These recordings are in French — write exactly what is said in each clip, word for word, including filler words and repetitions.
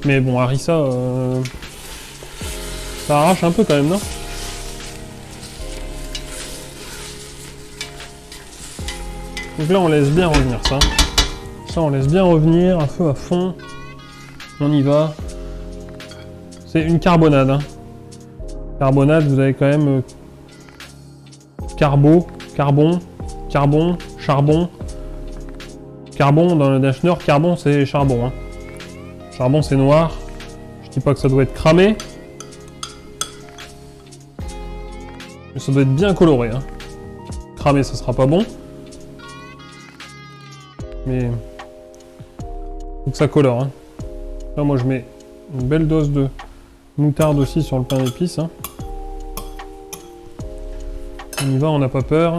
Mais bon, harissa, euh... ça arrache un peu quand même, non? Donc là, on laisse bien revenir ça. Ça, on laisse bien revenir, un feu à fond. On y va. C'est une carbonade. Hein. Carbonade, vous avez quand même euh, carbo, carbon, carbon, charbon. Carbon, dans le Dash Nord, carbon, c'est charbon. Hein. Charbon, c'est noir. Je dis pas que ça doit être cramé. Mais ça doit être bien coloré. Hein. Cramé, ça sera pas bon. Mais faut que ça colore. Hein. Là, moi, je mets une belle dose de moutarde aussi sur le pain d'épices. Hein. On y va, on n'a pas peur.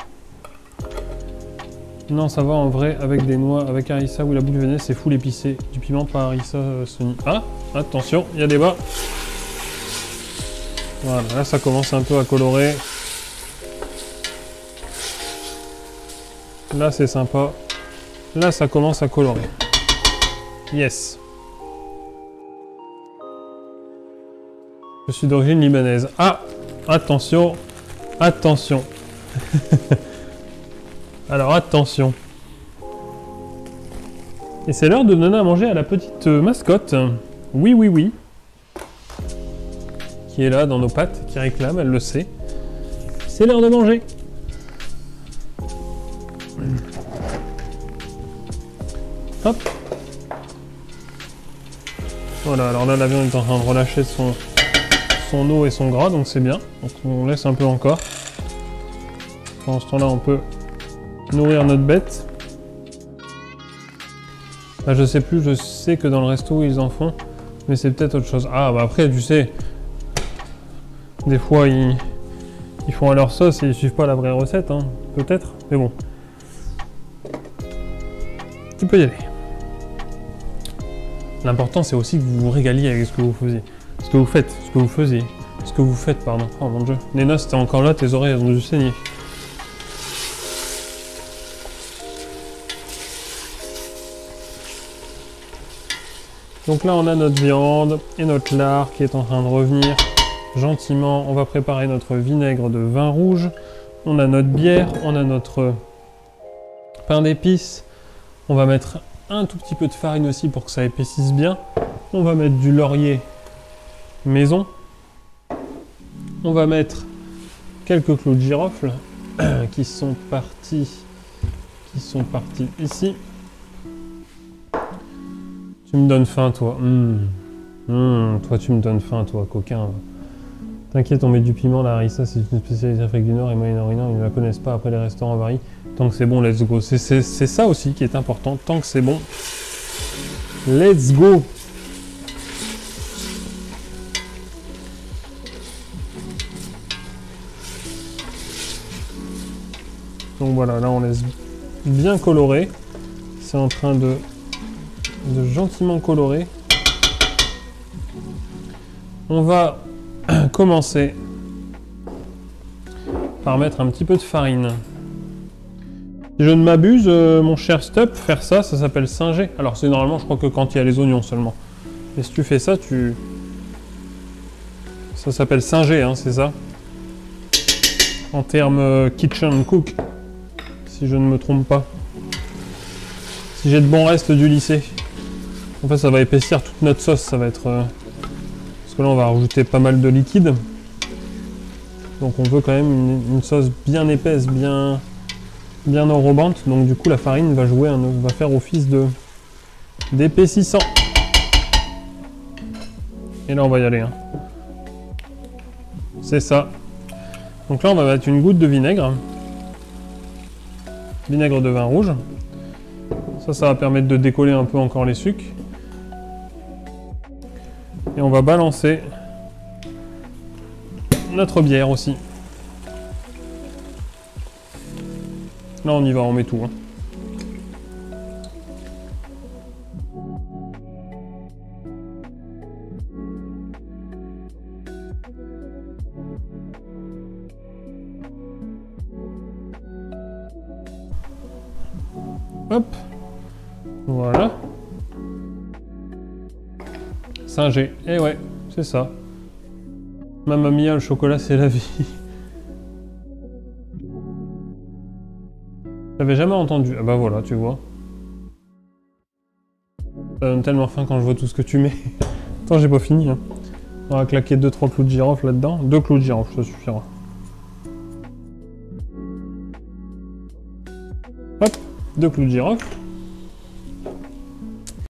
Non, ça va en vrai avec des noix, avec harissa ou la boule vénée, c'est full épicé. Du piment, pas harissa, euh, Sony. Ah, attention, il y a des bas. Voilà, là, ça commence un peu à colorer. Là, c'est sympa. Là, ça commence à colorer. Yes. Je suis d'origine libanaise. Ah, attention, attention. Alors, attention. Et c'est l'heure de donner à manger à la petite mascotte. Oui, oui, oui. Qui est là, dans nos pattes, qui réclame, elle le sait. C'est l'heure de manger. Hop. Voilà, alors là, la viande est en train de relâcher son, son eau et son gras, donc c'est bien. Donc on laisse un peu encore. Pendant ce temps-là, on peut nourrir notre bête. Là, je sais plus, je sais que dans le resto, ils en font, mais c'est peut-être autre chose. Ah, bah après, tu sais, des fois, ils, ils font à leur sauce et ils suivent pas la vraie recette, hein, peut-être, mais bon. Tu peux y aller. L'important, c'est aussi que vous vous régaliez avec ce que vous faisiez. Ce que vous faites, ce que vous faisiez. Ce que vous faites, pardon. Oh mon dieu. Néna, c'était encore là, tes oreilles elles ont dû saigner. Donc là, on a notre viande et notre lard qui est en train de revenir gentiment. On va préparer notre vinaigre de vin rouge. On a notre bière, on a notre pain d'épices. On va mettre un tout petit peu de farine aussi pour que ça épaississe bien. On va mettre du laurier maison. On va mettre quelques clous de girofle qui sont partis, qui sont partis ici. Tu me donnes faim, toi. Mmh. Mmh, toi, tu me donnes faim, toi, coquin. T'inquiète, on met du piment. La harissa, c'est une spécialité Afrique du Nord et Moyen-Orient. Ils ne la connaissent pas. Après, les restaurants varient. Tant que c'est bon, let's go. C'est ça aussi qui est important. Tant que c'est bon, let's go. Donc voilà, là, on laisse bien colorer. C'est en train de... de gentiment colorer. On va commencer par mettre un petit peu de farine. Si je ne m'abuse, euh, mon cher Stup, faire ça, ça s'appelle singer. Alors c'est normalement, je crois que quand il y a les oignons seulement. Mais si tu fais ça, tu... Ça s'appelle singer, hein, c'est ça? En termes euh, kitchen cook, si je ne me trompe pas. Si j'ai de bons restes du lycée. En fait, ça va épaissir toute notre sauce, ça va être... Euh... Parce que là, on va rajouter pas mal de liquide. Donc on veut quand même une, une sauce bien épaisse, bien, bien enrobante. Donc du coup, la farine va jouer, un, va faire office de d'épaississant. Et là, on va y aller. Hein. C'est ça. Donc là, on va mettre une goutte de vinaigre. Vinaigre de vin rouge. Ça, ça va permettre de décoller un peu encore les sucres. Et on va balancer notre bière aussi. Là, on y va, on met tout. Hein. Hop. Voilà. Singer. Eh ouais, c'est ça. Mamma mia, le chocolat, c'est la vie. J'avais jamais entendu. Ah bah voilà, tu vois. Ça donne tellement faim quand je vois tout ce que tu mets. Attends, j'ai pas fini. Hein. On va claquer deux trois clous de girofle là-dedans. deux clous de girofle, ça suffira. Hop, deux clous de girofle.